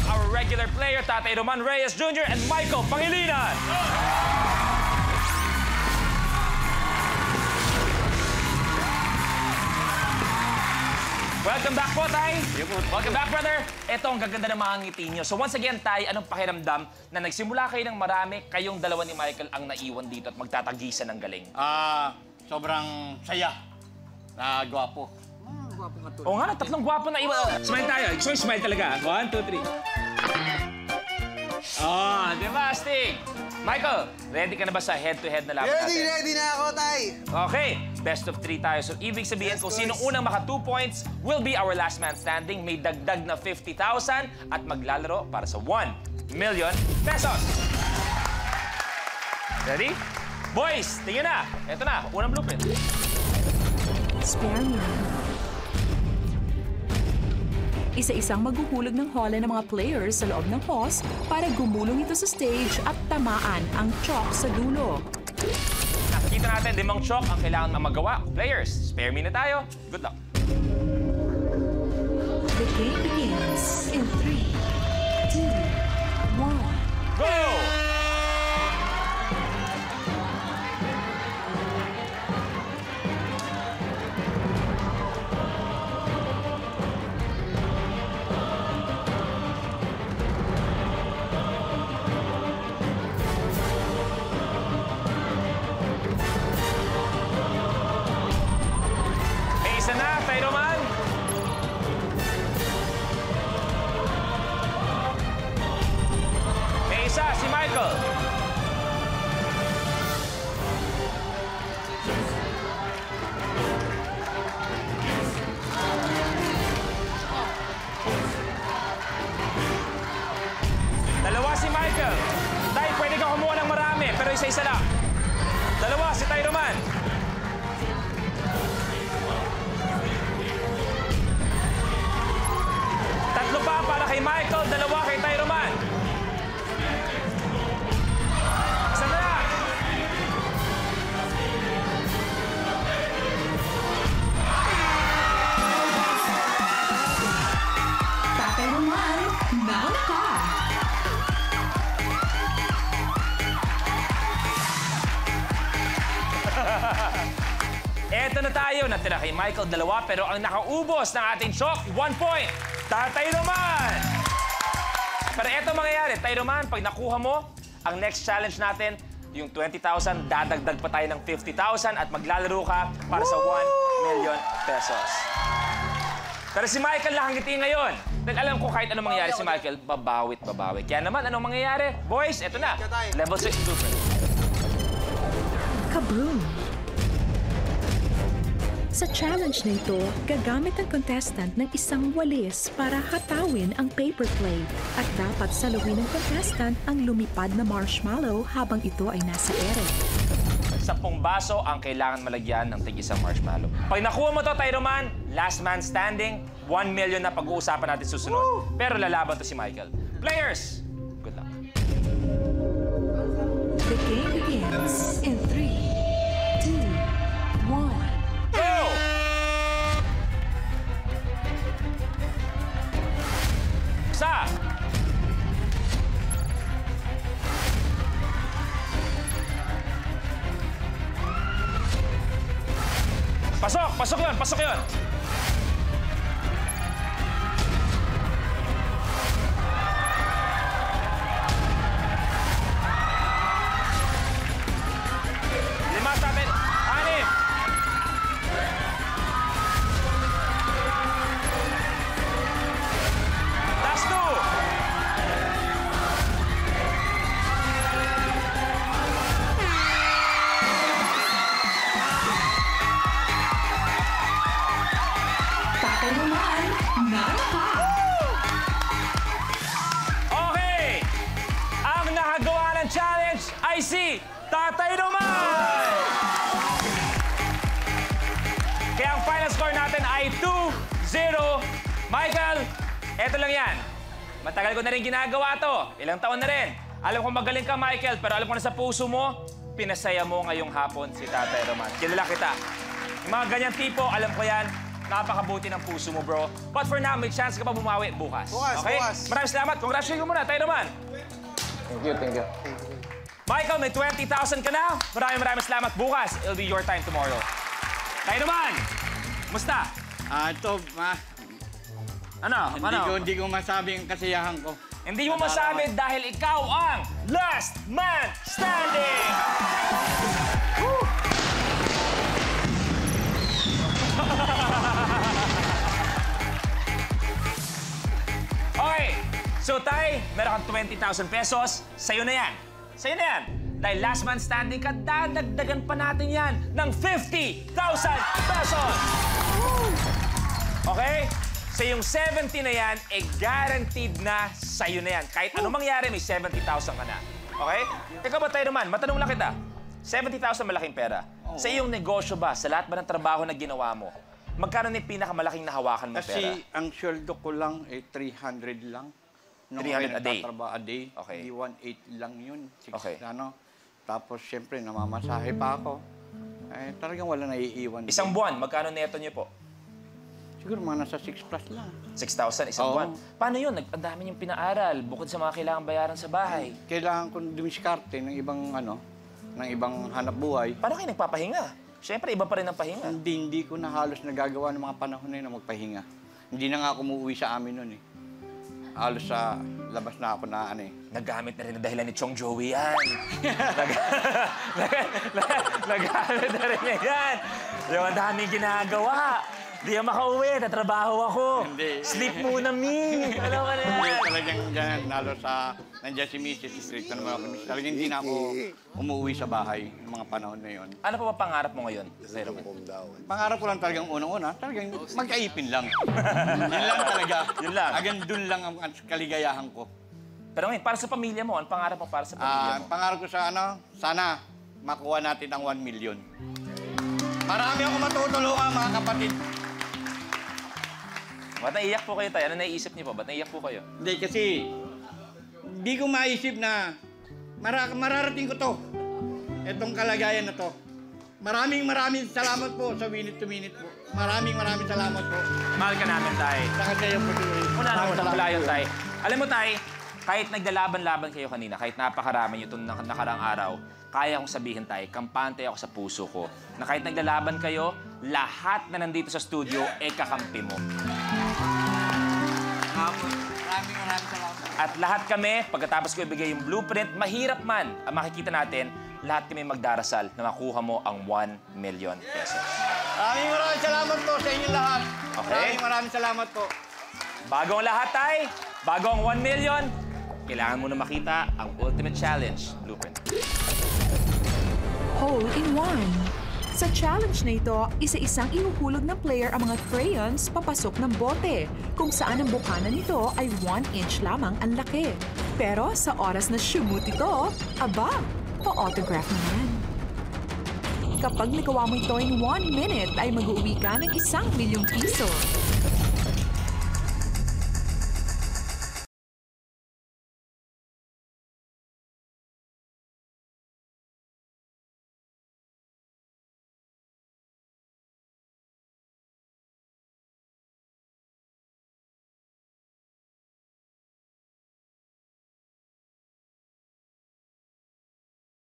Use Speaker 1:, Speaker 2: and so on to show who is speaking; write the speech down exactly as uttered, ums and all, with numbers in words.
Speaker 1: our regular player, Tatay Roman Reyes Junior and Michael Pangilinan. Welcome back po, Tay. Welcome back, brother. Ito ang gaganda ng mga ngiti niyo. So once again, Tay, anong pakiramdam na nagsimula kayo ng marami, kayong dalawa ni Michael ang naiwan dito at magtatagisan ng galing?
Speaker 2: Ah, sobrang saya. Na gwapo.
Speaker 3: Ah, gwapo ka to.
Speaker 1: Oo nga, tatlong gwapo na iwan. Smile tayo. Gusto yung smile talaga. One, two, three. Oh, di ba, Astig? Michael, ready ka na ba sa head-to-head na laban
Speaker 3: Ready,
Speaker 1: natin?
Speaker 3: ready na ako, Tay.
Speaker 1: Okay, best of three tayo. So, ibig sabihin,
Speaker 3: Yes,
Speaker 1: kung
Speaker 3: boys.
Speaker 1: sinong unang maka two points will be our last man standing. May dagdag na fifty thousand at maglalaro para sa one million pesos. Ready? Boys, tingin na. Ito na, unang blueprint.
Speaker 4: Spare me. Isa-isang maghuhulog ng hola ng mga players sa loob ng host para gumulong ito sa stage at tamaan ang chalk sa dulo.
Speaker 1: Nakikita natin, limang chalk ang kailangan na magawa. Players, spare me na tayo. Good luck.
Speaker 4: The game begins in three, two, one.
Speaker 1: Go! Isa na, Tay Roman. May isa, si Michael. Dalawa si Michael. Tay, pwede ka kumuha ng marami, pero isa-isa lang. Dalawa, si Tay Roman. Tatlo pa para kay Michael, dalawa kay Tay Roman. Isa na lang.
Speaker 4: Tatay Roman, nauna ka!
Speaker 1: Eto na tayo, natira kay Michael dalawa, pero ang nakaubos ng ating chalk, one point, Tatay Roman! Pero eto mangyayari, Tay Roman, pag nakuha mo, ang next challenge natin, yung twenty thousand, dadagdag pa tayo ng fifty thousand at maglalaro ka para sa one million pesos. Pero si Michael nakangiti ngayon. Dahil alam ko kahit anong mangyayari si Michael, babawit, babawit. Kaya naman, anong mangyayari? Boys, eto na. Level six blueprint.
Speaker 4: Kaboom! Sa challenge na ito, gagamit ang contestant ng isang walis para hatawin ang paper plate at dapat saluhin ng contestant ang lumipad na marshmallow habang ito ay nasa ere.
Speaker 1: Sampung baso ang kailangan malagyan ng tig-isang marshmallow. Pag nakuha mo to, Tay Roman, last man standing, one million na pag-uusapan natin susunod. Woo! Pero lalaban to si Michael. Players, good luck.
Speaker 4: The game begins in three, two, one.
Speaker 1: Go! Sa! Pasok! Pasok yun! Pasok yun! Lima sa atin! Anim! Last two!
Speaker 4: Tatay Roman, nauna ka!
Speaker 1: Okay! Ang nakagawa ng challenge ay si Tatay Roman! Kaya ang final score natin ay two zero. Michael, eto lang yan. Matagal ko na rin ginagawa to. Ilang taon na rin. Alam ko magaling ka, Michael, pero alam ko na sa puso mo, pinasaya mo ngayong hapon si Tatay Roman. Kilala kita. Yung mga ganyang tipo, alam ko yan, Napakabuti ng puso mo, bro. But for now, may chance ka pa bumawi bukas.
Speaker 3: Bukas,
Speaker 1: okay?
Speaker 3: bukas.
Speaker 1: Maraming salamat. Congratulations ko muna. Tayo naman.
Speaker 5: Thank you, thank you.
Speaker 1: Michael, may twenty thousand ka na. Maraming maraming salamat. Bukas, it'll be your time tomorrow. Tayo naman. Musta?
Speaker 2: Ah, ito, ma,
Speaker 1: Ano?
Speaker 2: hindi
Speaker 1: ano?
Speaker 2: ko, hindi ko masabi ang kasiyahan ko.
Speaker 1: Hindi mo masabi dahil ikaw ang last man standing! Woo! Okay, so Tay, meron kang twenty thousand pesos. Sa'yo na yan. Sa'yo na yan. Dahil last man standing ka, dadagdagan pa natin yan ng fifty thousand pesos! Okay? So yung seventy na yan, eh guaranteed na sa'yo na yan. Kahit anong mangyari, may seventy thousand ka na. Okay? Ikaw ba tayo naman? Matanong lang kita. seventy thousand malaking pera. Sa iyong negosyo ba, sa lahat ba ng trabaho na ginawa mo, magkano na yung pinakamalaking nahawakan mo pera?
Speaker 2: Kasi ang sweldo ko lang ay three hundred lang. Nung
Speaker 1: three hundred
Speaker 2: ako'y
Speaker 1: a day?
Speaker 2: nagtatrabaho a day.
Speaker 1: Okay.
Speaker 2: Hindi one eight lang yun. Six,
Speaker 1: Okay.
Speaker 2: Ano. Tapos, siyempre, namamasahe pa ako. Eh, talagang wala naiiwan.
Speaker 1: Isang buwan, magkano neto niyo po?
Speaker 2: Siguro mga nasa six plus lang.
Speaker 1: six thousand isang
Speaker 2: Oo.
Speaker 1: buwan. Paano yun? Nag- Ang dami niyong pinaaral, bukod sa mga kailangan bayaran sa bahay.
Speaker 2: Kailangan ko dumiskarte ng ibang, ano, ng ibang hanap buhay.
Speaker 1: Paano kayo nagpapahinga? Siyempre, iba pa rin ang pahinga.
Speaker 2: Hindi, hindi ko na halos nagagawa ng mga panahon na yun na magpahinga. Hindi na nga ako umuwi sa amin nun eh. Halos sa labas na ako na ano eh.
Speaker 1: Nagamit na rin ang dahilan ni Chong Joey yan. Nag- nag- nag- Nagamit na rin niya yan. Yung ang daming ginagawa. Di ako makauwi, tatrabaho ako.
Speaker 2: Hindi.
Speaker 1: Sleep muna, me. Alam mo na
Speaker 2: Hindi
Speaker 1: yan.
Speaker 2: talagang dyan, lalo sa nandiyan si missus Stricto naman ako. Talagang hindi na ako umuwi sa bahay ng mga panahon na yun.
Speaker 1: Ano pa ba pangarap mo ngayon? Zero man.
Speaker 2: Pangarap ko lang talagang unang-una, talagang magkaipin lang. Yun lang talaga.
Speaker 1: Yun lang.
Speaker 2: Hanggang dun lang ang ang kaligayahan ko.
Speaker 1: Pero ngayon, para sa pamilya mo, ang pangarap mo para sa pamilya
Speaker 2: Ah,
Speaker 1: mo?
Speaker 2: pangarap ko sa ano, sana makuha natin ang one million. Marami ako matutulungan mga kapatid.
Speaker 1: Ba't naiiyak po kayo tayo? Ano naiisip niyo po? Ba't naiiyak po kayo?
Speaker 2: Hindi kasi, hindi ko maisip na mara mararating ko to. Itong kalagayan na to. Maraming maraming salamat po sa minute to minute po. Maraming maraming salamat po.
Speaker 1: Mahal ka namin, Tay.
Speaker 2: Sa kanya yung patuloy.
Speaker 1: Una na,
Speaker 2: Salamat
Speaker 1: wala yun,
Speaker 2: po.
Speaker 1: Tay. Alam mo, Tay, kahit naglalaban-laban kayo kanina, kahit napakarami nyo itong nak- nakarang araw, kaya kong sabihin, Tay, kampante ako sa puso ko, na kahit naglalaban kayo, lahat na nandito sa studio, eh kakampi mo.
Speaker 2: Maraming maraming salamat.
Speaker 1: At lahat kami, pagkatapos ko ibigay yung blueprint, mahirap man ang makikita natin, lahat kami magdarasal na makuha mo ang one million pesos.
Speaker 2: Maraming maraming salamat po sa inyo lahat.
Speaker 1: Okay.
Speaker 2: Maraming maraming salamat po.
Speaker 1: Bago ang lahat, Tay, bago ang one million, kailangan mo na makita ang Ultimate Challenge blueprint.
Speaker 4: Hole in one. Sa challenge na ito, isa-isang ihuhulog ng player ang mga crayons papasok ng bote, kung saan ang bukana nito ay one inch lamang ang laki. Pero sa oras na shoot ito, aba, pa-autograph naman. Kapag nagawa mo ito in one minute, ay mag-uwi ka ng isang milyong piso.